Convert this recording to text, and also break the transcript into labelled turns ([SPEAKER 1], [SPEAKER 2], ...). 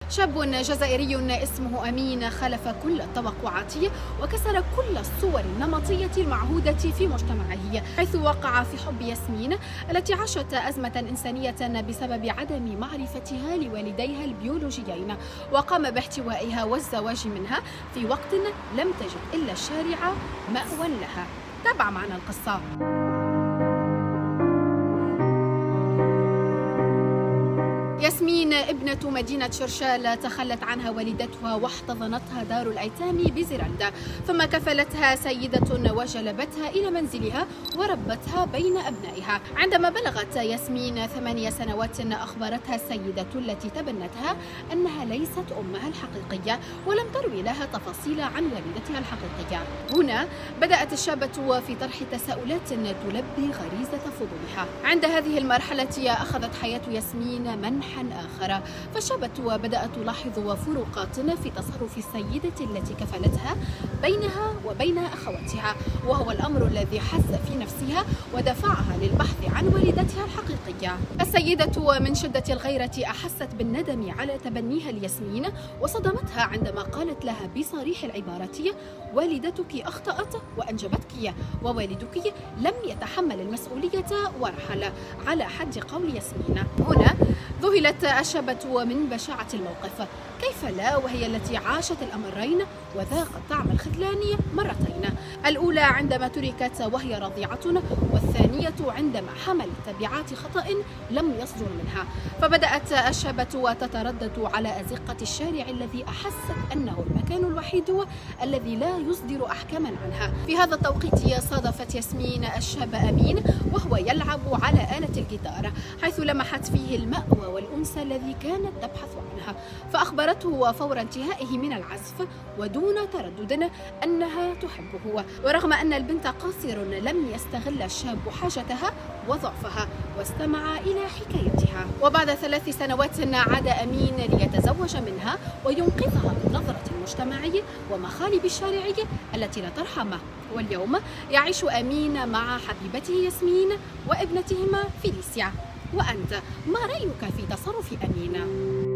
[SPEAKER 1] شاب جزائري اسمه أمين خلف كل التوقعات وكسر كل الصور النمطية المعهودة في مجتمعه، حيث وقع في حب ياسمين التي عاشت أزمة إنسانية بسبب عدم معرفتها لوالديها البيولوجيين، وقام باحتوائها والزواج منها في وقت لم تجد إلا الشارع مأوى لها. تابع معنا القصة. ياسمين ابنة مدينة شرشال تخلت عنها والدتها واحتضنتها دار الأيتام بزرندة، ثم كفلتها سيدة وجلبتها إلى منزلها وربتها بين أبنائها. عندما بلغت ياسمين 8 سنوات أخبرتها السيدة التي تبنتها أنها ليست أمها الحقيقية ولم تروي لها تفاصيل عن والدتها الحقيقية. هنا بدأت الشابة في طرح تساؤلات تلبي غريزة فضولها. عند هذه المرحلة أخذت حياة ياسمين منحا آخر، فالشابة بدأت تلاحظ فروقات في تصرف السيدة التي كفلتها بينها وبين أخواتها، وهو الأمر الذي حز في نفسها ودفعها للبحث عن والدتها الحقيقية. السيدة من شدة الغيرة أحست بالندم على تبنيها لياسمين، وصدمتها عندما قالت لها بصريح العبارة: والدتك أخطأت وأنجبتك، ووالدك لم يتحمل المسؤولية ورحل، على حد قول ياسمين. هنا ذهلت الشابة من بشاعة الموقف، كيف لا وهي التي عاشت الأمرين وذاقت طعم الخذلان مرتين، الأولى عندما تركت وهي رضيعة، والثانية عندما حملت تبعات خطأ لم يصدر منها. فبدأت الشابة تتردد على أزقة الشارع الذي أحست أنه المكان الوحيد الذي لا يصدر أحكاما عنها. في هذا التوقيت صادفت ياسمين الشاب أمين وهو يلعب على آلة الجيتار، حيث لمحت فيه المأوى والأنس الذي كانت تبحث عنها، فأخبرته فور انتهائه من العزف ودون تردد أنها تحبه. ورغم أن البنت قاصر لم يستغل الشاب حاجتها وضعفها واستمع إلى حكايتها. وبعد 3 سنوات عاد أمين ليتزوج منها وينقذها من نظرة المجتمع ومخالب الشارع التي لا ترحم. واليوم يعيش أمين مع حبيبته ياسمين وابنتهما فيليسيا. وأنت ما رأيك في تصرف أمين؟